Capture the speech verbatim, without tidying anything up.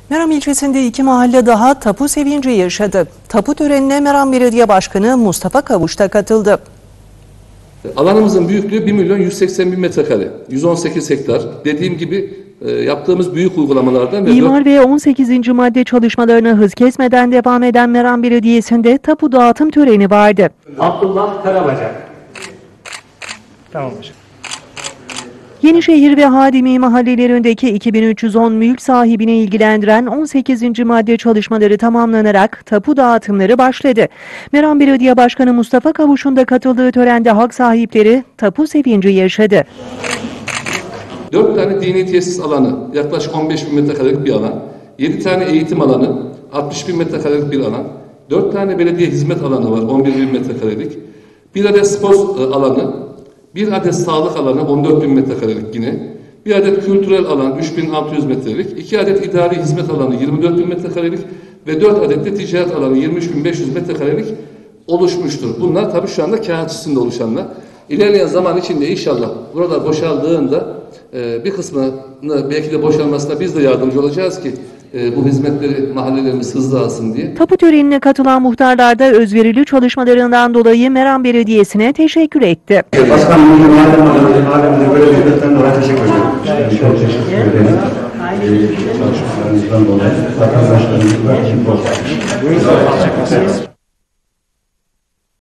Meram ilçesinde iki mahalle daha tapu sevinci yaşadı. Tapu törenine Meram Belediye Başkanı Mustafa Kavuş da katıldı. Alanımızın büyüklüğü bir milyon yüz seksen bin metrekare, yüz on sekiz hektar. Dediğim gibi e, yaptığımız büyük uygulamalardan... İmar ve on sekizinci madde çalışmalarına hız kesmeden devam eden Meram Belediyesi'nde tapu dağıtım töreni vardı. Abdullah Karabacak. Tamam hocam. Yenişehir ve Hadimi mahallelerindeki iki bin üç yüz on mülk sahibini ilgilendiren on sekizinci madde çalışmaları tamamlanarak tapu dağıtımları başladı. Meram Belediye Başkanı Mustafa Kavuş'un da katıldığı törende hak sahipleri tapu sevinci yaşadı. Dört tane dini tesis alanı, yaklaşık on beş bin metrekarelik bir alan, yedi tane eğitim alanı, altmış bin metrekarelik bir alan, dört tane belediye hizmet alanı var, on bir bin metrekarelik, bir adet spor alanı, bir adet sağlık alanı on dört bin metrekarelik yine, bir adet kültürel alan üç bin altı yüz metrelik, iki adet idari hizmet alanı yirmi dört bin metrekarelik ve dört adet de ticaret alanı yirmi üç bin beş yüz metrekarelik oluşmuştur. Bunlar tabii şu anda kağıt üstünde oluşanlar. İlerleyen zaman içinde inşallah burada boşaldığında e, bir kısmını belki de boşalmasına biz de yardımcı olacağız ki e, bu hizmetleri mahallelerimiz hızlı alsın diye. Tapu törenine katılan muhtarlar da özverili çalışmalarından dolayı Meram Belediyesi'ne teşekkür etti. Başkanım, mahallemde böyle hizmetten dolayı teşekkür ederim. Çok teşekkür ederim. Çalışmalarınızdan dolayı vatandaşlarımızla